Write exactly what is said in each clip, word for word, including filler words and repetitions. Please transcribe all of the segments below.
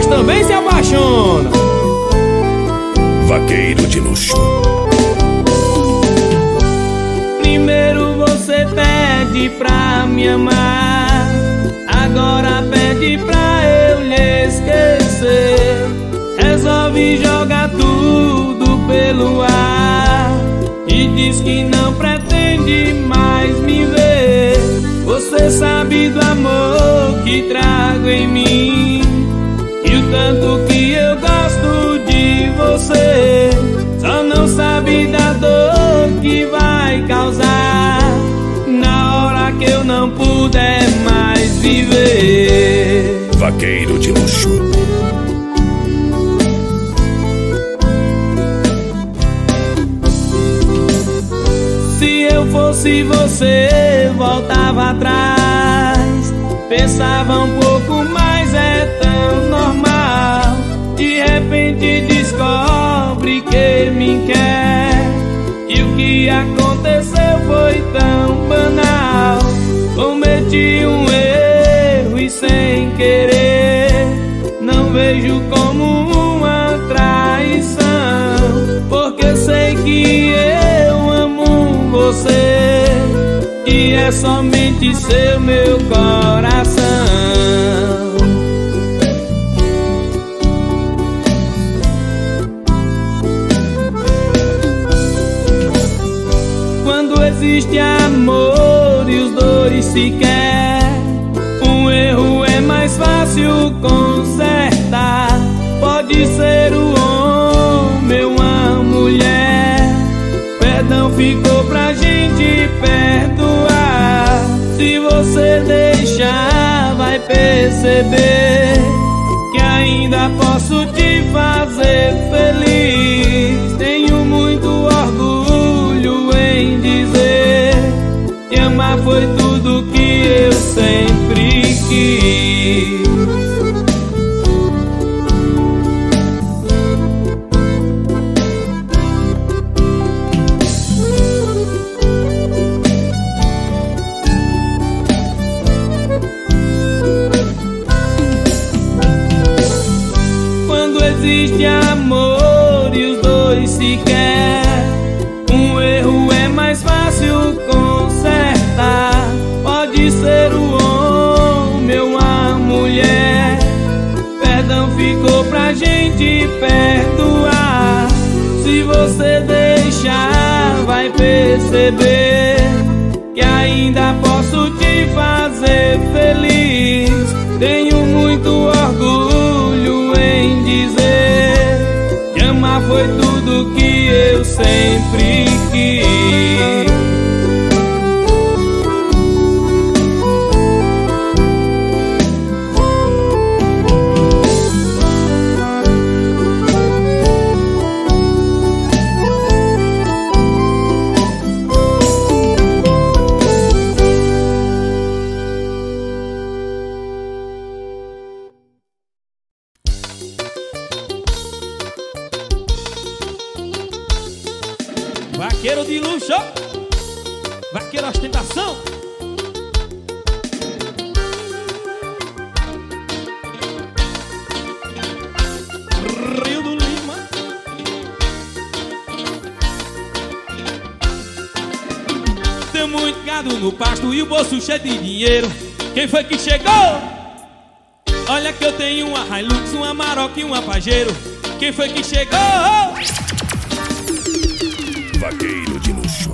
também se apaixonam. Vaqueiro de luxo. Primeiro você pede pra me amar, agora pede pra eu lhe esquecer. Resolve jogar tudo pelo ar e diz que não pretende mais me ver. Você sabe do amor que trago em mim e o tanto que eu gosto de você. Só não sabe da dor que vai causar na hora que eu não puder mais viver. Vaqueiro de luxo. Se eu fosse você, voltava atrás, pensava um pouco mais, é tão normal. De repente descobre que me quer e o que aconteceu foi tão banal. Cometi um erro e sem querer, não vejo como uma traição, porque sei que eu amo você e é somente seu meu coração. Quando existe amor e os dois se querem, um erro é mais fácil consertar. Pode ser o homem ou a mulher, perdão ficou pra gente perdoar. Se você deixar, vai perceber que ainda posso te fazer feliz. Tenho muito orgulho em dizer que amar foi tudo que eu sempre quis. Quando existe amor e os dois se querem, um erro é mais fácil consertar. Pode ser o homem ou a mulher, perdão ficou pra gente perdoar. Se você deixar, vai perceber que ainda posso te fazer feliz. Tenho muito orgulho em dizer que amar foi tudo que eu sempre quis. Vaqueiro de luxo, vaqueiro ostentação. Rio do Lima. Tem muito gado no pasto e o bolso cheio de dinheiro. Quem foi que chegou? Olha que eu tenho uma Hilux, uma Amarok e uma Pajero. Quem foi que chegou? Vaqueiro de luxo.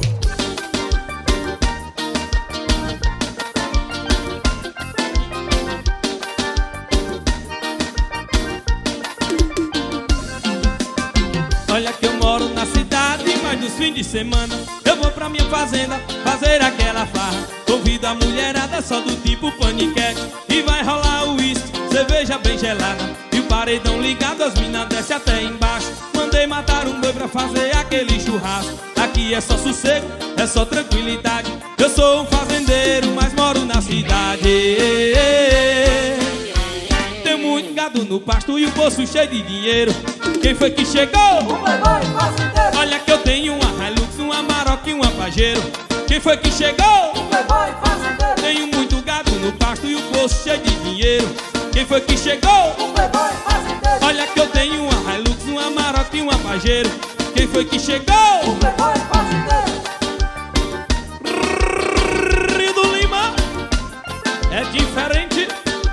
Olha que eu moro na cidade, mas nos fins de semana eu vou pra minha fazenda fazer aquela farra. Convido a mulherada só do tipo paniquete e vai rolar o uísque, cerveja bem gelada e o paredão ligado, as minas descem até embaixo. Mandei matar um boi pra fazer aquele churrasco. Aqui é só sossego, é só tranquilidade. Eu sou um fazendeiro, mas moro na cidade. Tem muito gado no pasto e o bolso cheio de dinheiro. Quem foi que chegou? O playboy fazendeiro. Olha que eu tenho uma Hilux, uma Amarok e uma Pajero. Quem foi que chegou? O playboy fazendeiro. Tenho muito gado no pasto e o bolso cheio de dinheiro. Quem foi foi que chegou? O playboy fazendeiro. Olha que eu tenho uma Hilux, uma Amarok e uma Pajero. Quem foi que chegou? O playboy fazendeiro. Rio do Lima é diferente.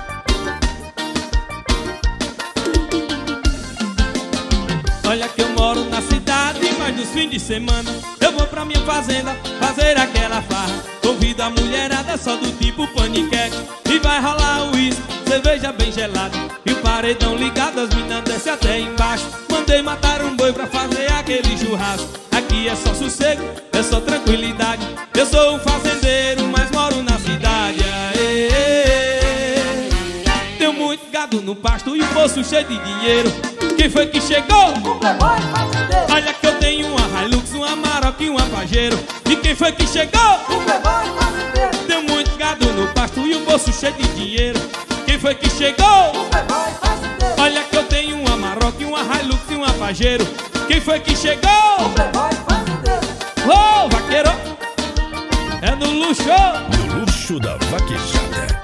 Olha que eu moro na cidade, mas nos fins de semana eu vou pra minha fazenda fazer aquela farra. Convido a mulherada só do tipo paniquete. E vai rolar o uísque, cerveja bem gelada e o paredão ligado, as minas descem até embaixo. Mandei matar um boi pra fazer aquele churrasco. Aqui é só sossego, é só tranquilidade. Eu sou um fazendeiro, mas moro na cidade. Aê, aê. Tenho muito gado no pasto e o bolso cheio de dinheiro. Quem foi que chegou? O playboy fazendeiro. Olha que eu tenho uma Hilux, uma Amarok e uma Pajero. E quem foi que chegou? O playboy fazendeiro. Tenho muito gado no pasto e o bolso cheio de dinheiro. Quem foi que chegou? O playboy fazendeiro. Olha que eu tenho uma Amarok, uma Hilux e uma Pajero. Quem foi que chegou? O playboy fazendeiro. Ô, oh, vaqueiro! É no luxo! No luxo da vaquejada.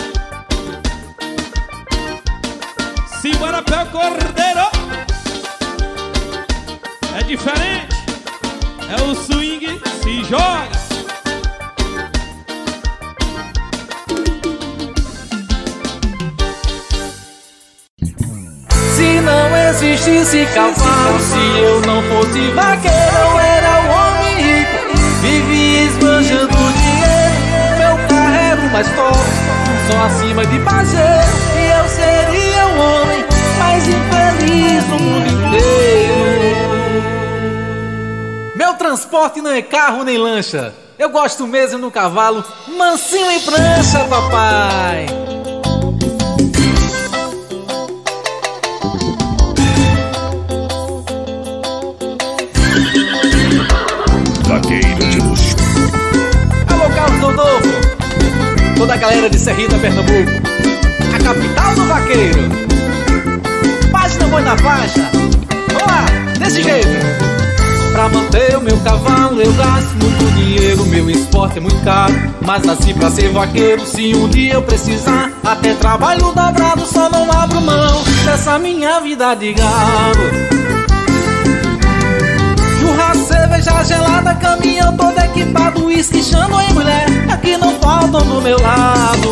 Simbora, pé cordeiro! É diferente! É o swing, se joga! Se não existisse cavalo, se eu não fosse vaqueiro, eu era um homem rico. Vivia esbanjando dinheiro, meu carro era o mais top, só acima de Pajero. E eu seria o homem mais infeliz do mundo inteiro. Meu transporte não é carro nem lancha, eu gosto mesmo no cavalo, mansinho em prancha, papai. Vaqueiro de luxo. Alô, Carlos Rodolfo, toda a galera de Serrita, Pernambuco, a capital do vaqueiro. Página boi na faixa. Vamos lá, desse jeito. Pra manter o meu cavalo eu gasto muito dinheiro. Meu esporte é muito caro, mas nasci pra ser vaqueiro. Se um dia eu precisar, até trabalho dobrado, só não abro mão dessa minha vida de galo. Churrasco, cerveja gelada, caminhão todo equipado, uísque, chamo em mulher, aqui não faltam do meu lado.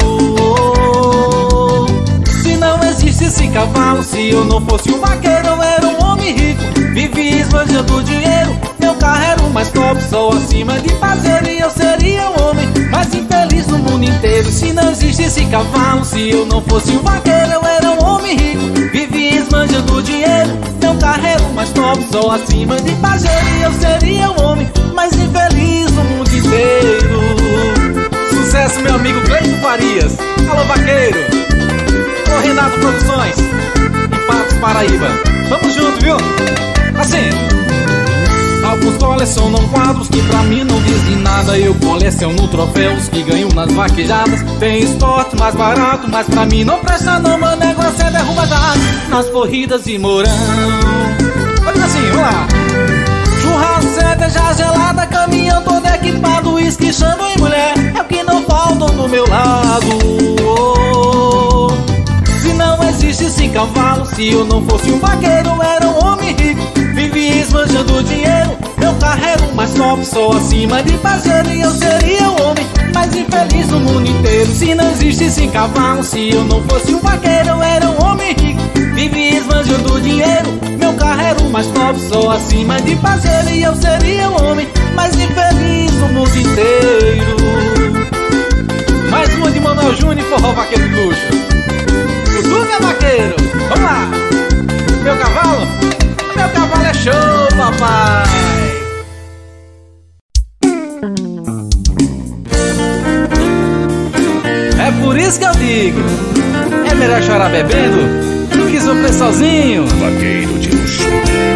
Se não existisse cavalo, se eu não fosse um vaqueiro, eu era um homem rico. Vivia esbanjando dinheiro, meu carro era o mais top, só acima de Pajero. E eu seria o homem mais infeliz do mundo inteiro. Se não existisse cavalo, se eu não fosse um vaqueiro, eu era um homem rico. Vivia esbanjando dinheiro, meu carro era o mais top, só acima de Pajero. E eu seria o homem mais infeliz do mundo inteiro. Sucesso, meu amigo Cleiton Farias. Alô, vaqueiro. Alô, Renato Produções, em Patos, Paraíba. Vamos junto, viu? Assim. Alguns colecionam quadros que pra mim não dizem nada. Eu coleciono troféus que ganho nas vaquejadas. Tem esporte mais barato, mas pra mim não presta não. Meu negócio é derrubar nas corridas de Mourão. Olha assim, vamos lá. Churrasco, cerveja gelada, caminhão todo equipado, uísque, chamo em mulher, é o que não faltam do meu lado. Oh, se não existisse cavalo, se eu não fosse um vaqueiro, eu era um homem rico. Vivia esbanjando dinheiro, meu carro era o mais top, só acima de Pajero. E eu seria o homem mais infeliz do mundo inteiro. Se não existisse cavalo, se eu não fosse um vaqueiro, eu era um homem rico. Vivia esbanjando dinheiro, meu carro era o mais top, só acima de Pajero. E eu seria o homem mais infeliz do mundo inteiro. Mais uma de Manuel Júnior e forró vaqueiro de luxo. O Tuga é vaqueiro, vamos lá. Meu cavalo? Meu cavalo é show, papai. É por isso que eu digo, é melhor chorar bebendo do que sofrer sozinho. Vaqueiro de luxo.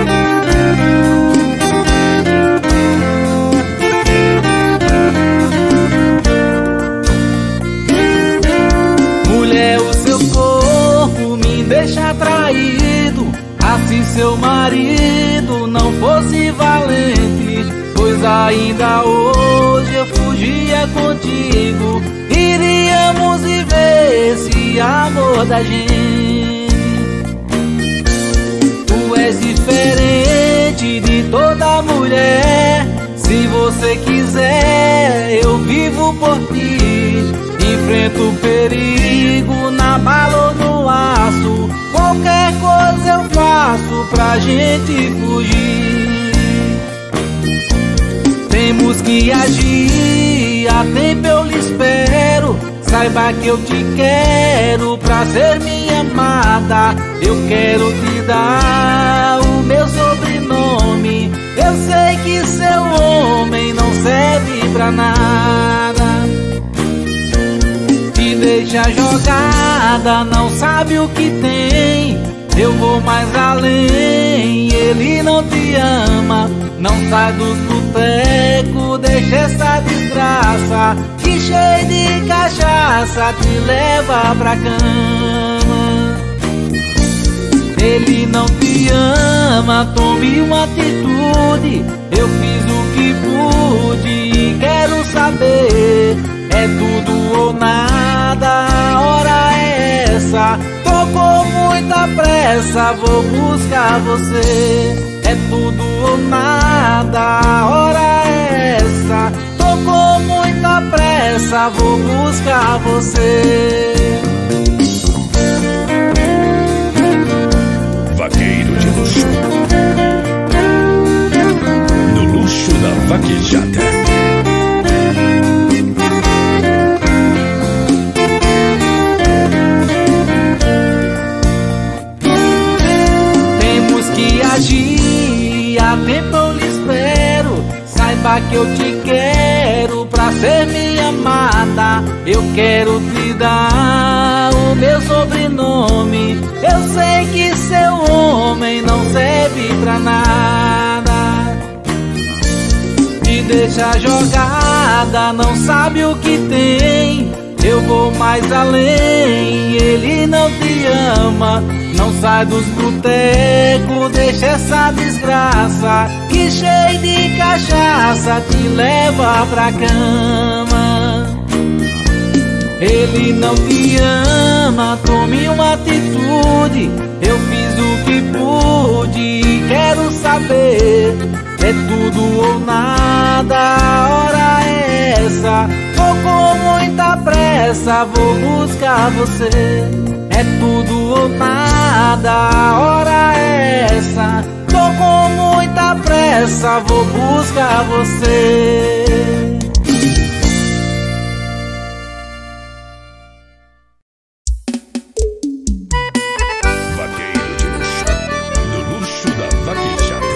Mulher, o seu corpo me deixa atraído. Assim seu marido não fosse valente, pois Pois ainda hoje eu fugia contigo, iríamos viver esse amor da gente. Tu és diferente de toda mulher. Se você quiser, eu vivo por ti. Enfrento o perigo na bala ou no aço. Qualquer coisa eu faço pra gente fugir. Temos que agir, a tempo eu lhe espero. Saiba que eu te quero pra ser minha amada. Eu quero te dar o meu sobrenome. Eu sei que seu homem não serve pra nada. Te deixa jogada, não sabe o que tem. Eu vou mais além, ele não te ama. Não sai dos botecos, deixa essa desgraça que cheio de cachaça te leva pra cama. Ele não te ama, tome uma atitude. Eu fiz o que pude e quero saber. É tudo ou nada, a hora é essa. Tô com muita pressa, vou buscar você. É tudo ou nada, a hora é essa. Tô com muita pressa, vou buscar você. Vaqueiro de luxo. No luxo da vaquejada. Agir, a tempo eu lhe espero. Saiba que eu te quero pra ser minha amada. Eu quero te dar o meu sobrenome. Eu sei que seu homem não serve pra nada. Te deixa jogada, não sabe o que tem. Eu vou mais além, ele não te ama. Não sai dos botecos, deixa essa desgraça que cheio de cachaça te leva pra cama. Ele não te ama, tome uma atitude. Eu fiz o que pude e quero saber. É tudo ou nada, a hora é essa. Tô com muita pressa, vou buscar você. É tudo ou nada, a hora é essa. Tô com muita pressa, vou buscar você. Vaqueiro de luxo. No luxo da vaquejada.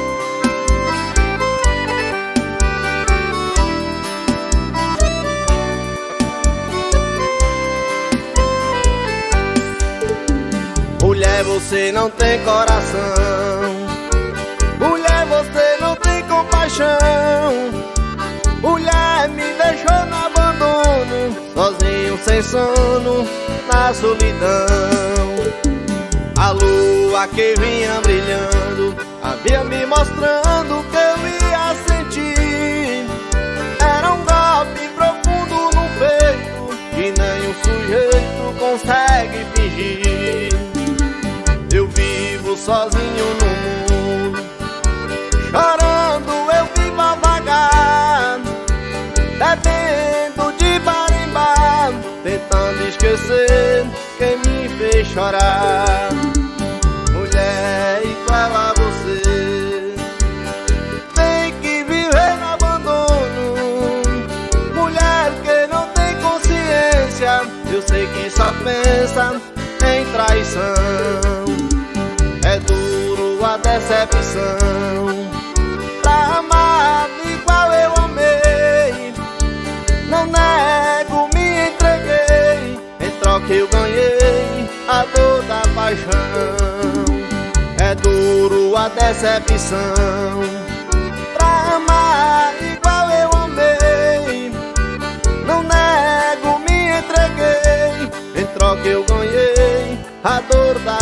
Mulher, você não tem coração. Mulher, você não tem compaixão. Mulher, me deixou no abandono, sozinho, sem sono, na solidão. A lua que vinha brilhando havia me mostrando que eu ia sentir. Era um golpe profundo no peito que nem um sujeito consegue fingir. Eu vivo sozinho no mundo, chorando eu vivo a vagar, bebendo de bar em bar, tentando esquecer quem me fez chorar. Mulher igual a você tem que viver no abandono. Mulher que não tem consciência, eu sei que só pensa em traição. É duro a decepção, pra amar igual eu amei. Não nego, me entreguei, em troca eu ganhei a dor da paixão. É duro a decepção, pra amar igual eu amei. Não nego, me entreguei, em troca eu ganhei a dor da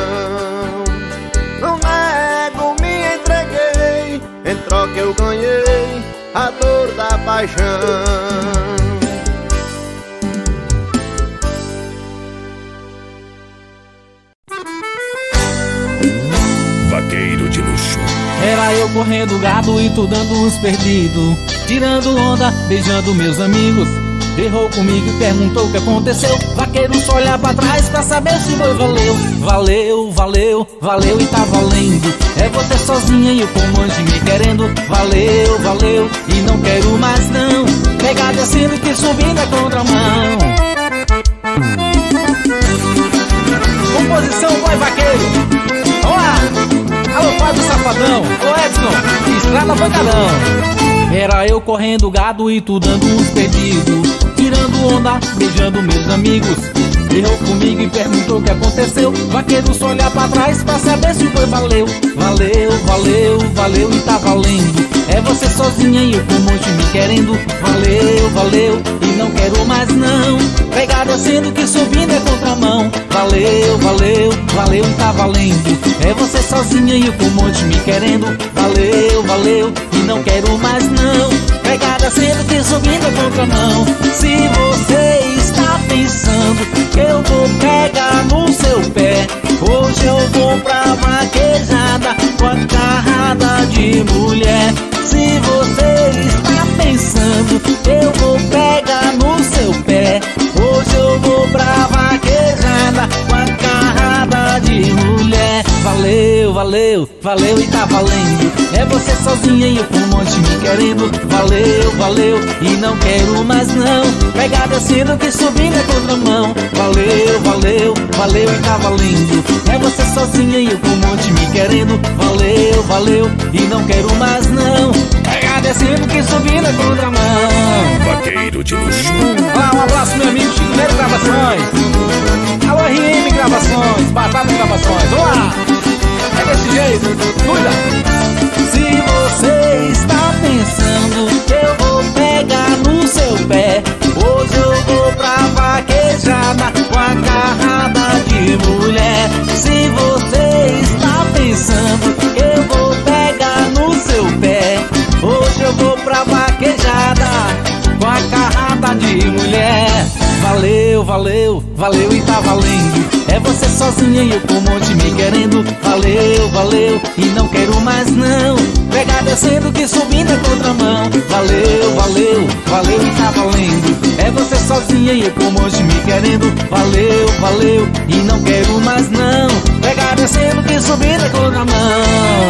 paixão. Não nego, me entreguei, em troca eu ganhei a dor da paixão. Vaqueiro de luxo. Era eu correndo gado e tu dando uns perdidos, tirando onda, beijando meus amigos. Errou comigo e perguntou o que aconteceu. Vaqueiro só olhar pra trás pra saber se foi valeu. Valeu, valeu, valeu e tá valendo. É você sozinha e o comandante me querendo. Valeu, valeu e não quero mais não. Pegar descendo que subindo é contramão. Composição Boy Vaqueiro. Vamos lá! Alô, Fábio Safadão, ô Edson, Estrada Pancadão. Era eu correndo gado e tu dando uns perdidos, tirando onda, beijando meus amigos. Errou comigo e perguntou o que aconteceu. Vaqueiro só olhar pra trás pra saber se foi valeu. Valeu, valeu, valeu e tá valendo. É você sozinha e eu com um monte me querendo. Valeu, valeu e não quero mais não. Pegar descendo que subindo é contramão. Valeu, valeu, valeu e tá valendo. É você sozinha e eu com um monte me querendo. Valeu, valeu e não quero mais não. Pegar descendo que subindo é contramão. Se você está pensando que eu vou pegar no seu pé, hoje eu vou pra vaquejada com a carrada de mulher. Se você está pensando que eu vou pegar no seu pé, hoje eu vou pra vaquejada com a carrada de mulher. Valeu, valeu, valeu e tá valendo. É você sozinha e eu com um monte me querendo. Valeu, valeu e não quero mais não. Pegar descendo que subindo é contramão. Valeu, valeu, valeu e tá valendo. É você sozinha e eu com um monte me querendo. Valeu, valeu e não quero mais não. Pegar descendo que subindo é contramão. Vaqueiro de luxo. Olá, um abraço meu amigo Chico Neto Gravações. Alô R M Gravações, Batata Gravações. Olá! É desse jeito, cuida! Se você está pensando que eu vou pegar no seu pé, hoje eu vou pra vaquejada com a carrada de mulher. Se você está pensando que eu vou pegar no seu pé, hoje eu vou pra vaquejada com a carrada de mulher. Valeu, valeu, valeu e tá valendo. É você sozinha e eu com um monte me querendo. Valeu, valeu e não quero mais não. Pegar descendo que subindo é contramão. Valeu, valeu, valeu e tá valendo. É você sozinha e eu com um monte me querendo. Valeu, valeu e não quero mais não. Pegar descendo que subindo é contramão.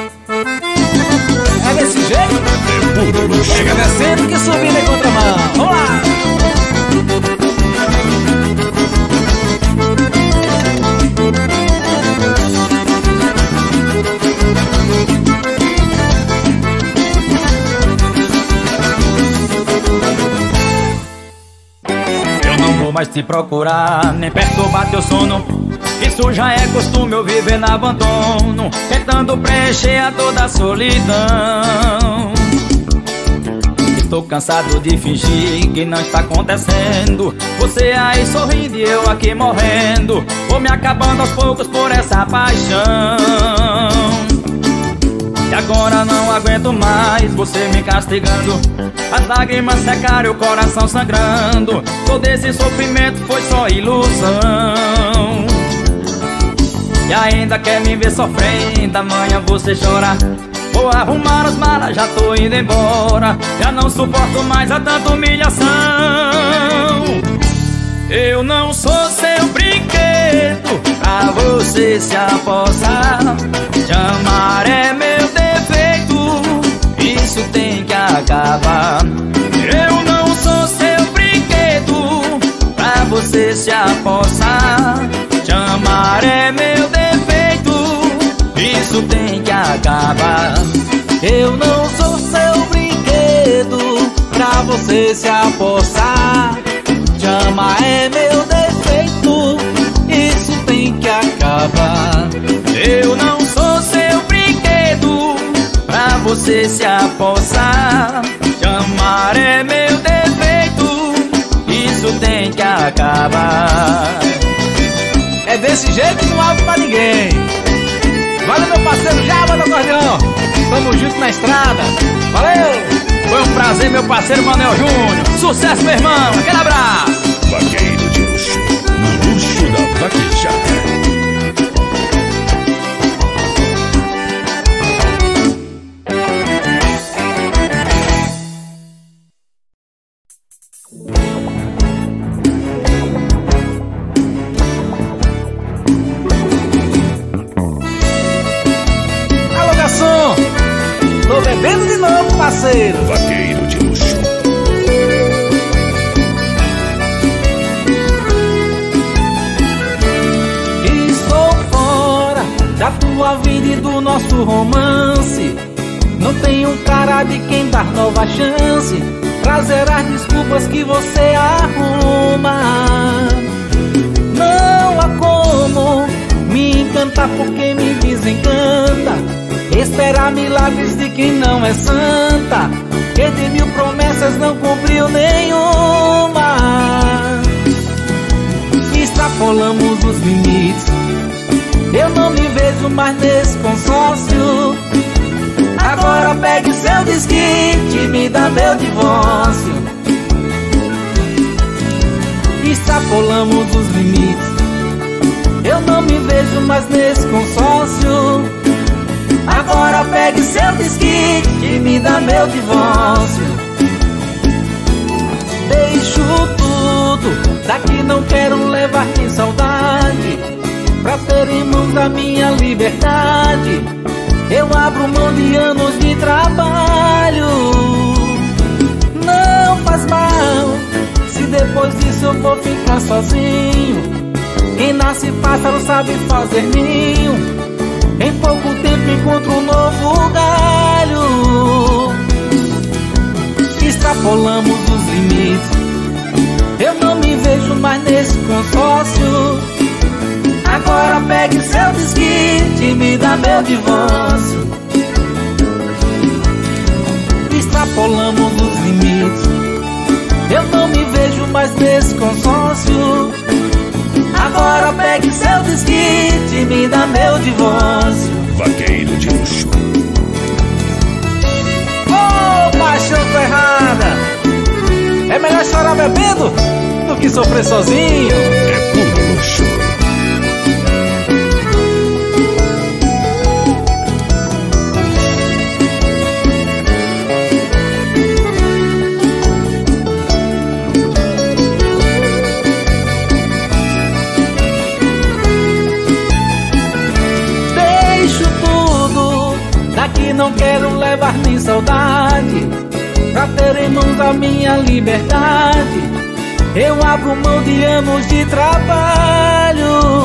É desse jeito? Chega descendo que subindo é contramão. Vamos lá! Eu não vou mais te procurar, nem perturbar teu sono. Isso já é costume, eu viver no abandono, tentando preencher a toda a solidão. Estou cansado de fingir que não está acontecendo. Você aí sorrindo e eu aqui morrendo. Vou me acabando aos poucos por essa paixão. E agora não aguento mais você me castigando. As lágrimas secaram e o coração sangrando. Todo esse sofrimento foi só ilusão. E ainda quer me ver sofrendo, amanhã você chorar. Vou arrumar as malas, já tô indo embora. Já não suporto mais a tanta humilhação. Eu não sou seu brinquedo pra você se apossar. Te amar é meu defeito, isso tem que acabar. Eu não sou seu brinquedo pra você se apossar. Te amar é meu defeito, isso tem que acabar. Eu não sou seu brinquedo pra você se apossar. Te amar é meu defeito, isso tem que acabar. Eu não sou seu brinquedo pra você se apossar. Te amar é meu defeito, isso tem que acabar. É desse jeito, não abre pra ninguém. Valeu meu parceiro Java do Acordeão. Tamo junto na estrada. Valeu! Foi um prazer, meu parceiro Manuel Júnior. Sucesso, meu irmão. Aquele abraço. Vaqueiro de luxo, no luxo da vaquejada. Alô, garçom! Tô bebendo de novo, parceiro. Vaqueiro de luxo. Estou fora da tua vida e do nosso romance. Não tenho cara de quem dar nova chance. Trazer as desculpas que você arruma. Não há como me encantar porque me desencanta. Esperar milagres de quem não é santa. Que de mil promessas não cumpriu nenhuma. Extrapolamos os limites. Eu não me vejo mais nesse consórcio. Agora pegue seu desquite e me dá meu divórcio. Extrapolamos os limites. Eu não me vejo mais nesse consórcio. Agora pegue seu desquite e me dá meu divórcio. Deixo tudo, daqui não quero levar nem saudade. Pra ter em mãos a minha liberdade, eu abro mão de anos de trabalho. Não faz mal, se depois disso eu vou ficar sozinho. Quem nasce pássaro sabe fazer ninho. Em pouco tempo encontro um novo galho. Extrapolamos os limites. Eu não me vejo mais nesse consórcio. Agora pegue seu desquite e me dá meu divórcio. Extrapolamos os limites. Eu não me vejo mais nesse consórcio. Agora pegue seu desquite e me dá meu divórcio. Vaqueiro de luxo. Ô, paixão ferrada! É melhor chorar bebendo do que sofrer sozinho. É puro luxo. Daqui não quero levar nem saudade. Pra ter em mãos a minha liberdade, eu abro mão de anos de trabalho.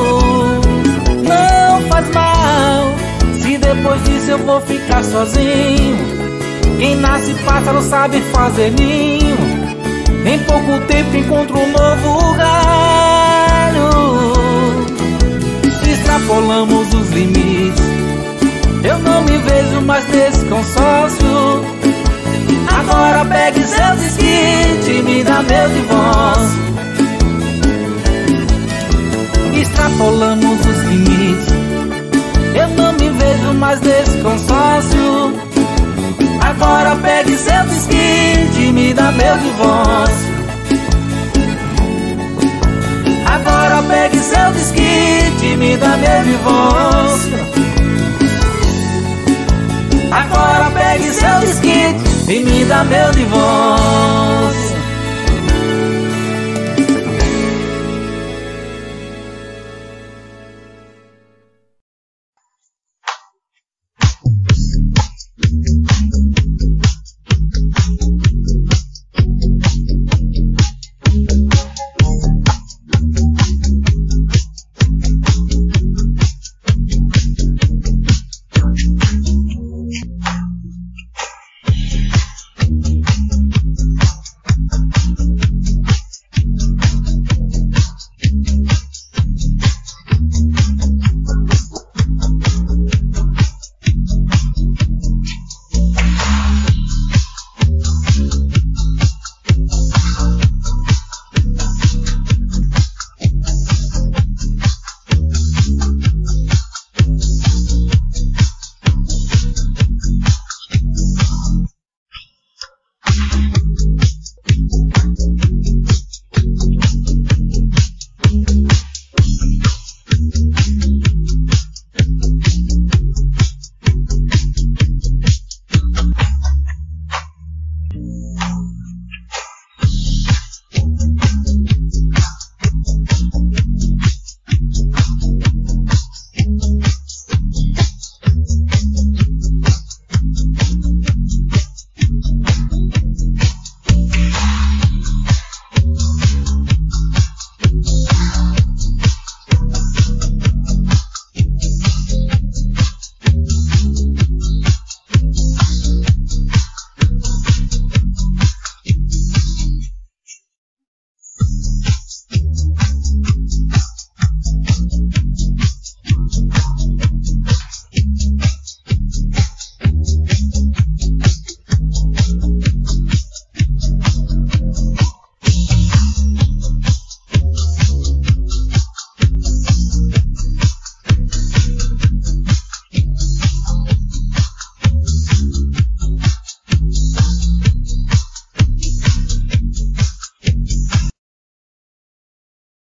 Não faz mal, se depois disso eu vou ficar sozinho. Quem nasce pássaro sabe fazer ninho. Em pouco tempo encontro um novo galho. Extrapolamos os limites. Eu não me vejo mais nesse consórcio. Agora pegue seu desquite e me dá meu divórcio. Extrapolamos os limites. Eu não me vejo mais nesse consórcio. Agora pegue seu desquite e me dá meu divórcio. Agora pegue seu desquite e me dá meu divórcio. Agora pegue seu desquite e me dá meu divórcio.